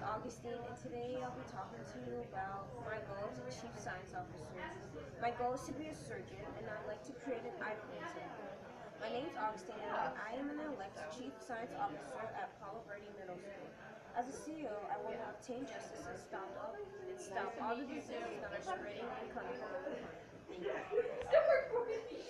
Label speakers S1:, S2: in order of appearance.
S1: Augustine, and today I'll be talking to you about my goal as a chief science officer. My goal is to be a surgeon, and I'd like to create an idol example. My name's Augustine, and I am an elected chief science officer at Palo Verde Middle School. As a CEO, I want to obtain justice and stop all the diseases that are spreading and coming from the planet. Thank you.